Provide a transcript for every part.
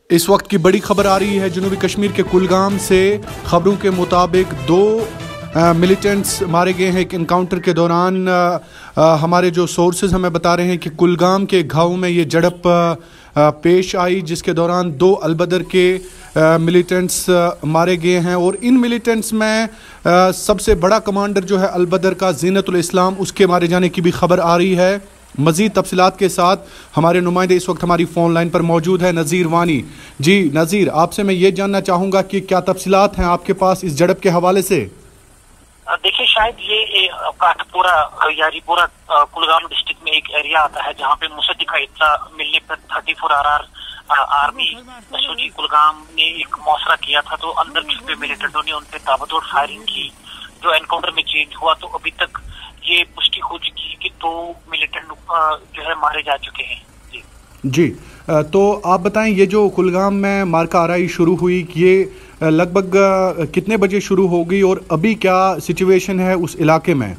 इस वक्त की बड़ी खबर आ रही है जनूबी कश्मीर के कुलगाम से। खबरों के मुताबिक 2 मिलिटेंट्स मारे गए हैं एक इनकाउंटर के दौरान। हमारे जो सोर्सेज हमें बता रहे हैं कि कुलगाम के गाँव में ये झड़प पेश आई, जिसके दौरान 2 अलबदर के मिलिटेंट्स मारे गए हैं। और इन मिलिटेंट्स में सबसे बड़ा कमांडर जो है अलबदर का ज़ीनतुल इस्लाम, उसके मारे जाने की भी खबर आ रही है। मज़ीद तफसीलात के साथ हमारे नुमाइंदे इस वक्त हमारी फ़ोन लाइन पर मौजूद है, नज़ीर वानी। जी नज़ीर, आपसे मैं ये जानना चाहूँगा कि क्या तफसीलात हैं आपके पास इस झड़प के हवाले से? देखिए, शायद ये काठपुरा यारीपुरा कुलगाम डिस्ट्रिक्ट में एक एरिया आता है जहाँ पे मुसद्दिक का इत्तला मिलने पर 34 आर्मी एसओजी कुलगाम ने एक मौसरा किया था, तो अंदर छुपे मिलिटेंटों ने उन पर ताबड़तोड़ फायरिंग की, जो एनकाउंटर में चेंज हुआ। तो अभी तक ये पुष्टि हो चुकी है कि 2 मिलिटेंट जो है मारे जा चुके हैं। जी, तो आप बताएं, ये जो कुलगाम में मार्का आराई शुरू हुई, ये लगभग कितने बजे शुरू होगी और अभी क्या सिचुएशन है उस इलाके में?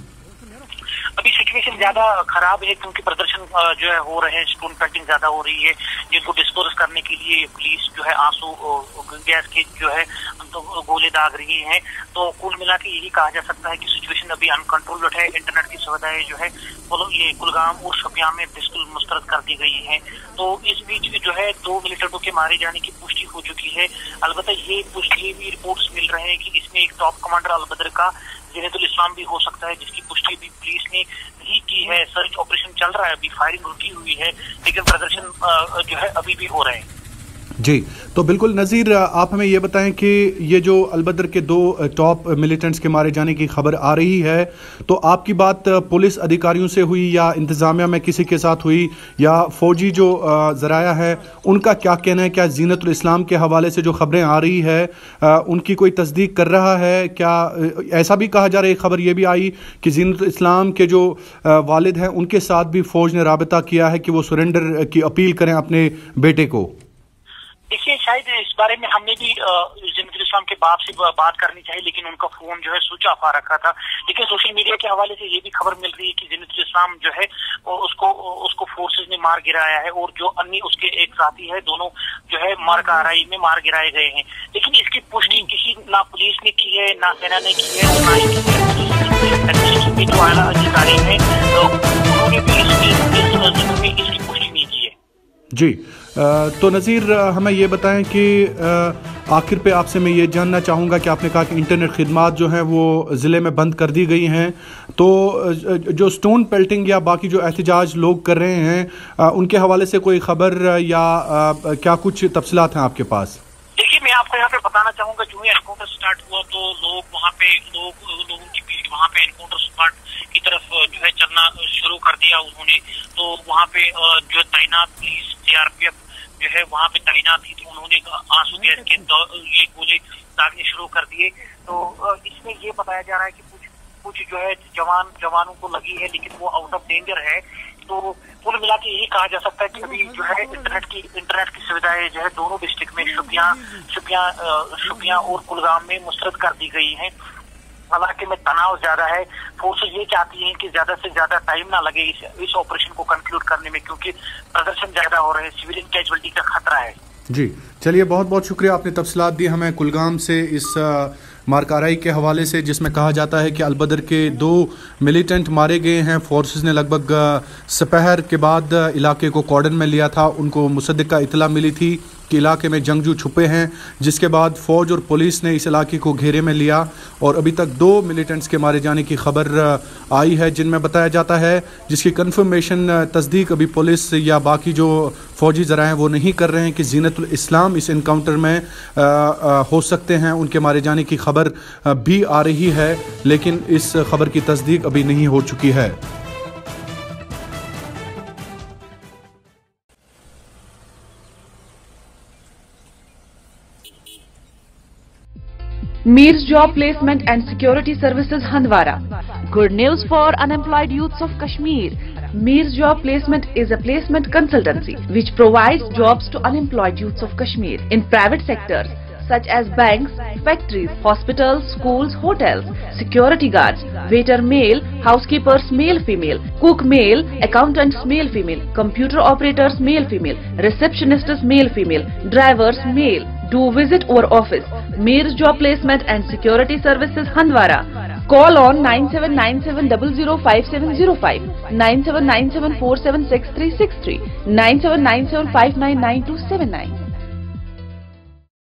अभी सिचुएशन ज्यादा खराब है क्योंकि प्रदर्शन जो है हो रहे हैं, स्टोन पेल्टिंग ज्यादा हो रही है, जिनको डिस्पोज करने के लिए पुलिस जो है आंसू गैस के जो है तो गोले दाग रही हैं। तो कुल मिला के यही कहा जा सकता है कि सिचुएशन अभी अनकंट्रोल्ड है। इंटरनेट की सुविधाएं जो है ये कुलगाम और शोपियां में बिल्कुल मुस्तरद कर दी गई है। तो इस बीच जो है 2 मिलिटेंटों के मारे जाने की पुष्टि हो चुकी है। अलबत्ता ये पुष्टि भी रिपोर्ट्स मिल रहे हैं कि इसमें एक टॉप कमांडर अलबदर का ज़ीनतुल इस्लाम भी हो सकता है, जिसकी पुष्टि भी पुलिस ने नहीं की है। सर्च ऑपरेशन चल रहा है, अभी फायरिंग रुकी हुई है, लेकिन प्रदर्शन जो है अभी भी हो रहे हैं। जी, तो बिल्कुल नज़ीर, आप हमें ये बताएं कि ये जो अलबदर के 2 टॉप मिलिटेंट्स के मारे जाने की खबर आ रही है, तो आपकी बात पुलिस अधिकारियों से हुई या इंतज़ामिया में किसी के साथ हुई या फौजी जो ज़राया है उनका क्या कहना है? क्या ज़ीनतुल इस्लाम के हवाले से जो खबरें आ रही है उनकी कोई तस्दीक कर रहा है? क्या ऐसा भी कहा जा रहा है, खबर ये भी आई कि ज़ीनतुल इस्लाम के जो वालिद हैं उनके साथ भी फ़ौज ने राबता किया है कि वो सरेंडर की अपील करें अपने बेटे को? देखिए, शायद इस बारे में हमने भी ज़ीनतुल इस्लाम के बाप से बात करनी चाहिए, लेकिन उनका फोन जो है स्विच ऑफ आ रखा था। लेकिन सोशल मीडिया के हवाले से ये भी खबर मिल रही है कि ज़ीनतुल इस्लाम जो है उसको फोर्सेज ने मार गिराया है और जो अन्य उसके एक साथी है, दोनों जो है मार्का आराई में मार गिराए गए हैं। लेकिन इसकी पुष्टि किसी ना पुलिस ने की है, ना सेना ने की है, ना ही जो आला अधिकारी है उन्होंने भी इसकी पुष्टि नहीं की है। जी, तो नज़ीर, हमें ये बताएं कि आखिर पे आपसे मैं ये जानना चाहूँगा कि आपने कहा कि इंटरनेट खिदमात जो हैं वो ज़िले में बंद कर दी गई हैं, तो जो स्टोन पेल्टिंग या बाकी जो एहतजाज लोग कर रहे हैं उनके हवाले से कोई खबर या क्या कुछ तफसीलात हैं आपके पास? देखिए, मैं आपको यहाँ पे बताना चाहूँगा, जो ही एनकाउंटर स्टार्ट हुआ तो लोग वहाँ पे लोगों की भीड़ वहाँ पे एनकाउंटर स्पॉट की तरफ जो है चलना शुरू कर दिया उन्होंने। तो वहाँ पे जो तैनात पुलिस CRPF जो है वहाँ पे तैनात थी, तो उन्होंने आंसू गैस के ये गोले दागने शुरू कर दिए। तो इसमें ये बताया जा रहा है कि कुछ जो है जवानों को लगी है, लेकिन वो आउट ऑफ डेंजर है। तो कुल मिला के यही कहा जा सकता है कि अभी जो है इंटरनेट की सुविधाएं जो है दोनों डिस्ट्रिक्ट में शोपियां और कुलगाम में मुस्तरद कर दी गई हैं। हालांकि में तनाव ज्यादा है, फोर्सेज ये चाहती हैं कि ज्यादा से ज्यादा टाइम ना लगे इस ऑपरेशन को कंक्लूड करने में, क्योंकि प्रदर्शन ज्यादा हो रहे हैं, सिविलियन कैजुअलिटी का खतरा है। जी, चलिए, बहुत बहुत शुक्रिया, आपने तफसीलात दी हमें कुलगाम से इस मारकाराई के हवाले से, जिसमें कहा जाता है कि अलबदर के 2 मिलिटेंट मारे गए हैं। फोर्सेस ने लगभग सपहर के बाद इलाके को कॉर्डन में लिया था। उनको मुसद्दिक का इतला मिली थी कि इलाके में जंगजू छुपे हैं, जिसके बाद फ़ौज और पुलिस ने इस इलाके को घेरे में लिया और अभी तक 2 मिलिटेंट्स के मारे जाने की खबर आई है, जिनमें बताया जाता है, जिसकी कंफर्मेशन तस्दीक अभी पुलिस या बाकी जो फ़ौजी ज़रा हैं वो नहीं कर रहे हैं कि ज़ीनतुल इस्लाम इस इनकाउंटर में हो सकते हैं। उनके मारे जाने की खबर भी आ रही है, लेकिन इस खबर की तस्दीक अभी नहीं हो चुकी है। Meer's Job Placement and Security Services Handwara. Good news for unemployed youths of Kashmir. Meer's Job Placement is a placement consultancy which provides jobs to unemployed youths of Kashmir in private sectors such as banks, factories, hospitals, schools, hotels, security guards, waiter male, housekeepers male female, cook male, accountants male female, computer operators male female, receptionists male female, drivers male. Do visit our office, Mears Job Placement and Security Services, Handwara. Call on 9797005705, 9797476363, 9797599279.